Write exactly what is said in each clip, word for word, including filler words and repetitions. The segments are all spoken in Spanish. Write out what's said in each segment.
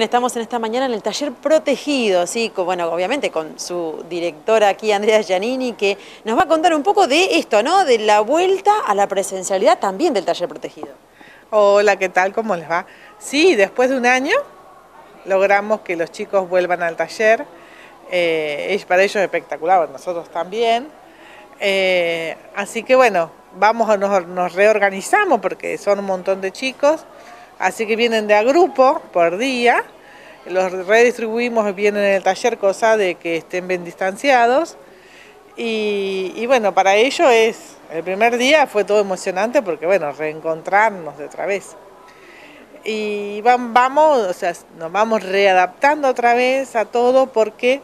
Estamos en esta mañana en el taller protegido, sí, con, bueno, obviamente con su directora aquí, Andrea Giannini, que nos va a contar un poco de esto, ¿no? De la vuelta a la presencialidad también del taller protegido. Hola, ¿qué tal? ¿Cómo les va? Sí, después de un año logramos que los chicos vuelvan al taller. Eh, es para ellos espectacular, nosotros también. Eh, así que bueno, vamos a nos, nos reorganizamos porque son un montón de chicos. Así que vienen de a grupo por día, los redistribuimos bien en el taller, cosa de que estén bien distanciados. Y, y bueno, para ellos es, el primer día fue todo emocionante porque bueno, reencontrarnos de otra vez. Y vamos, o sea, nos vamos readaptando otra vez a todo porque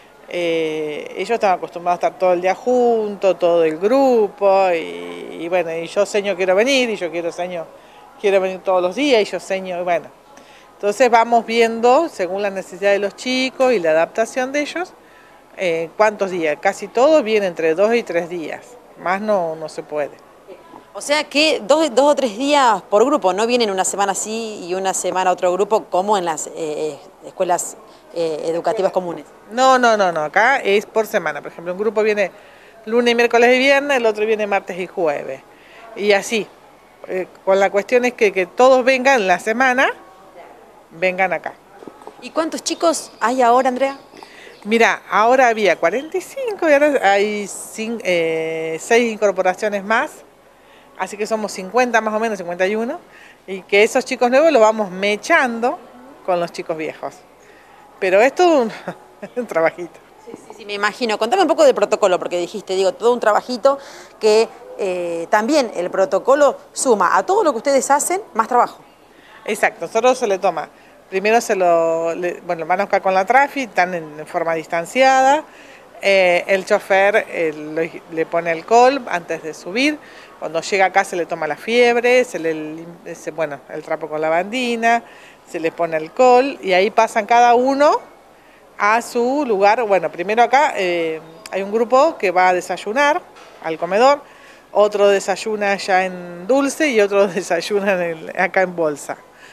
eh, ellos están acostumbrados a estar todo el día juntos, todo el grupo, y, y bueno, y yo seño quiero venir, y yo quiero seño quiero venir todos los días, y yo seño, y bueno. Entonces vamos viendo, según la necesidad de los chicos y la adaptación de ellos, eh, cuántos días. Casi todos vienen entre dos y tres días, más no, no se puede. O sea que dos, dos o tres días por grupo, no vienen una semana así y una semana otro grupo como en las eh, escuelas eh, educativas comunes. No, no, no, no, acá es por semana. Por ejemplo, un grupo viene lunes, miércoles y viernes, el otro viene martes y jueves. Y así, eh, con la cuestión es que, que todos vengan la semana, vengan acá. ¿Y cuántos chicos hay ahora, Andrea? Mira, ahora había cuarenta y cinco y ahora hay cinco, eh, seis incorporaciones más, así que somos cincuenta más o menos, cincuenta y uno, y que esos chicos nuevos los vamos mechando con los chicos viejos. Pero esto es un, un trabajito. Sí, sí, sí, me imagino. Contame un poco del protocolo, porque dijiste, digo, todo un trabajito que eh, también el protocolo suma a todo lo que ustedes hacen más trabajo. Exacto, nosotros se le toma, primero se lo, le, bueno, van acá con la trafi, están en forma distanciada, eh, el chofer eh, lo, le pone alcohol antes de subir, cuando llega acá se le toma la fiebre, se le, se, bueno, el trapo con lavandina, se le pone alcohol y ahí pasan cada uno a su lugar. Bueno, primero acá eh, hay un grupo que va a desayunar al comedor, otro desayuna ya en dulce y otro desayuna en el, acá en bolsa.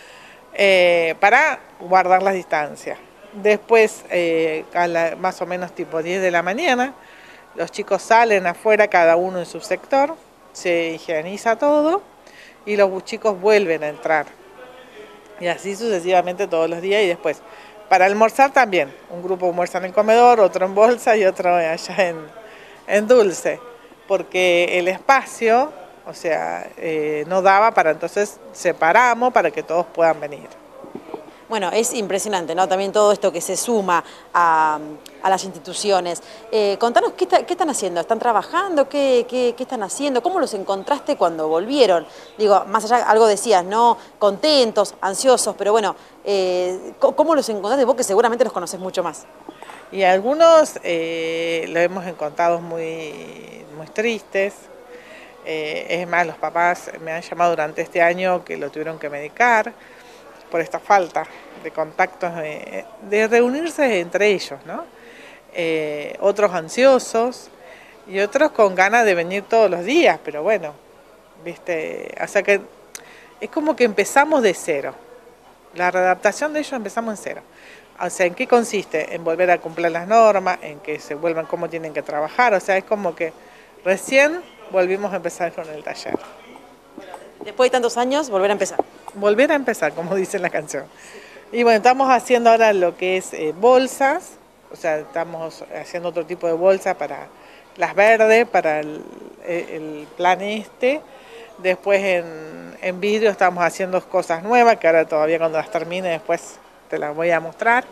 Eh, para guardar las distancias. Después, eh, a la, más o menos tipo diez de la mañana, los chicos salen afuera, cada uno en su sector, se higieniza todo y los chicos vuelven a entrar. Y así sucesivamente todos los días y después. Para almorzar también, un grupo almuerza en el comedor, otro en bolsa y otro allá en, en dulce, porque el espacio, o sea, eh, no daba para, entonces separamos para que todos puedan venir. Bueno, es impresionante, ¿no? También todo esto que se suma a, a las instituciones. Eh, contanos, ¿qué, está, ¿qué están haciendo? ¿Están trabajando? ¿Qué, qué, ¿Qué están haciendo? ¿Cómo los encontraste cuando volvieron? Digo, más allá, algo decías, ¿no? Contentos, ansiosos, pero bueno, eh, ¿cómo los encontraste vos que seguramente los conocés mucho más? Y algunos eh, los hemos encontrado muy, muy tristes. Eh, es más, los papás me han llamado durante este año que lo tuvieron que medicar por esta falta de contactos, de, de reunirse entre ellos, ¿no? Eh, otros ansiosos y otros con ganas de venir todos los días, pero bueno, viste, o sea que es como que empezamos de cero. La readaptación de ellos empezamos en cero. O sea, ¿en qué consiste? En volver a cumplir las normas, en que se vuelvan cómo tienen que trabajar, o sea, es como que recién volvimos a empezar con el taller. Después de tantos años, volver a empezar. Volver a empezar, como dice la canción. Y bueno, estamos haciendo ahora lo que es eh, bolsas, o sea, estamos haciendo otro tipo de bolsas para las verdes, para el, el plan este. Después en, en vidrio estamos haciendo cosas nuevas, que ahora todavía cuando las termine después te las voy a mostrar.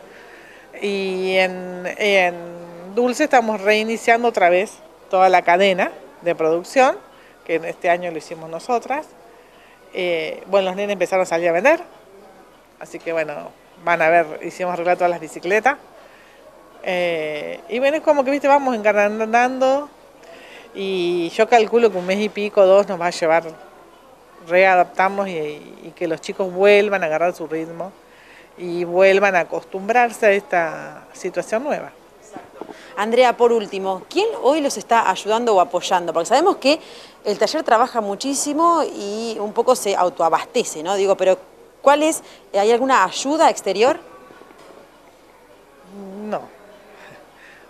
Y en, en dulce estamos reiniciando otra vez toda la cadena de producción, que en este año lo hicimos nosotras. Eh, bueno, los nenes empezaron a salir a vender, así que bueno, van a ver, hicimos arreglar todas las bicicletas. Eh, y bueno, es como que, viste, vamos encarnando y yo calculo que un mes y pico, dos, nos va a llevar, readaptarnos y, y que los chicos vuelvan a agarrar su ritmo y vuelvan a acostumbrarse a esta situación nueva. Andrea, por último, ¿quién hoy los está ayudando o apoyando? Porque sabemos que el taller trabaja muchísimo y un poco se autoabastece, ¿no? Digo, pero ¿cuál es? ¿Hay alguna ayuda exterior?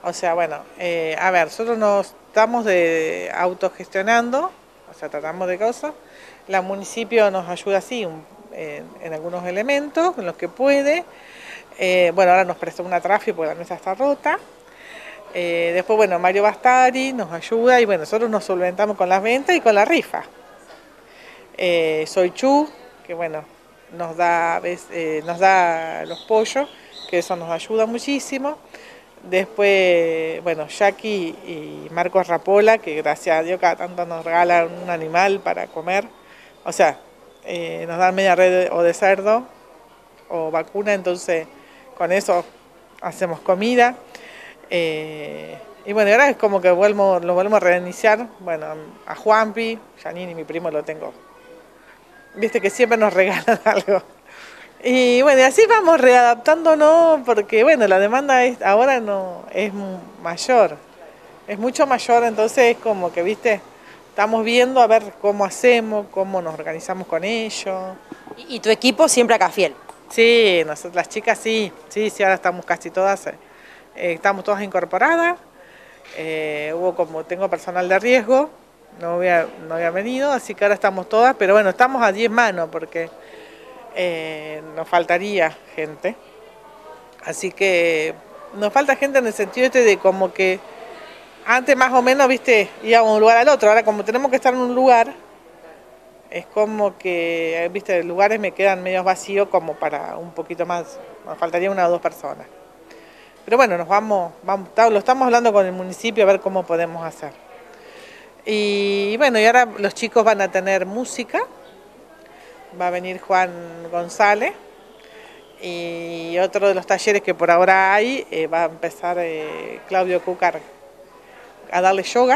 O sea, bueno, eh, a ver, nosotros nos estamos de autogestionando, o sea, tratamos de cosas. La municipio nos ayuda así un, en, en algunos elementos, en los que puede. Eh, bueno, ahora nos prestó una trafi porque la mesa está rota. Eh, después, bueno, Mario Bastari nos ayuda y bueno, nosotros nos solventamos con las ventas y con la rifa. Eh, Soy Chu, que bueno, nos da, eh, nos da los pollos, que eso nos ayuda muchísimo. Después, bueno, Jackie y Marcos Rapola, que gracias a Dios cada tanto nos regalan un animal para comer. O sea, eh, nos dan media red o de cerdo o vacuna, entonces con eso hacemos comida. Eh, y bueno, ahora es como que vuelvo, lo vuelvo a reiniciar. Bueno, a Juanpi, Janine, mi primo, lo tengo. Viste que siempre nos regalan algo. Y bueno, y así vamos readaptándonos porque bueno, la demanda es, ahora no es mayor, es mucho mayor, entonces es como que, viste, estamos viendo a ver cómo hacemos, cómo nos organizamos con ellos. ¿Y, y tu equipo siempre acá fiel? Sí, nosotros, las chicas sí, sí, sí, ahora estamos casi todas, eh, estamos todas incorporadas, eh, hubo como, tengo personal de riesgo, no había, no había venido, así que ahora estamos todas, pero bueno, estamos a diez manos porque... Eh, nos faltaría gente, así que nos falta gente en el sentido este de como que antes más o menos, viste, íbamos de un lugar al otro, ahora como tenemos que estar en un lugar, es como que, viste, lugares me quedan medio vacíos como para un poquito más, nos faltaría una o dos personas. Pero bueno, nos vamos, vamos, lo estamos hablando con el municipio a ver cómo podemos hacer. Y bueno, y ahora los chicos van a tener música. Va a venir Juan González y otro de los talleres que por ahora hay, eh, va a empezar eh, Claudio Cúcar a darle yoga,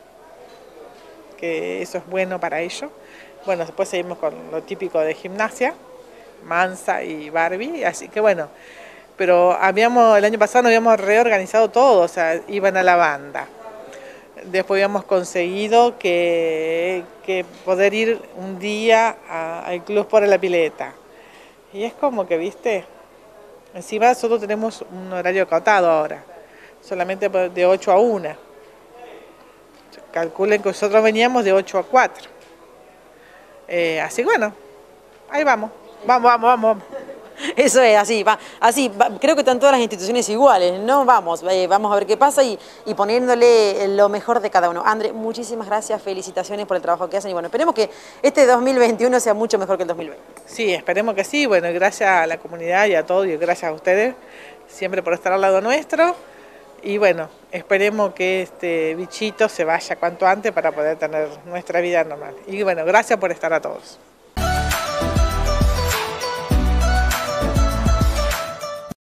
que eso es bueno para ellos. Bueno, después seguimos con lo típico de gimnasia, Mansa y Barbie, así que bueno, pero habíamos, el año pasado nos habíamos reorganizado todo, o sea, iban a la banda. Después habíamos conseguido que, que poder ir un día a, al club por la pileta. Y es como que, viste, encima nosotros tenemos un horario acotado ahora, solamente de ocho a una. Calculen que nosotros veníamos de ocho a cuatro. Eh, así que bueno, ahí vamos, vamos, vamos, vamos. Eso es, así, va, así, va, creo que están todas las instituciones iguales, ¿no? Vamos, eh, vamos a ver qué pasa y, y poniéndole lo mejor de cada uno. André, muchísimas gracias, felicitaciones por el trabajo que hacen y bueno, esperemos que este dos mil veintiuno sea mucho mejor que el dos mil veinte. Sí, esperemos que sí, bueno, gracias a la comunidad y a todos y gracias a ustedes, siempre por estar al lado nuestro y bueno, esperemos que este bichito se vaya cuanto antes para poder tener nuestra vida normal. Y bueno, gracias por estar a todos.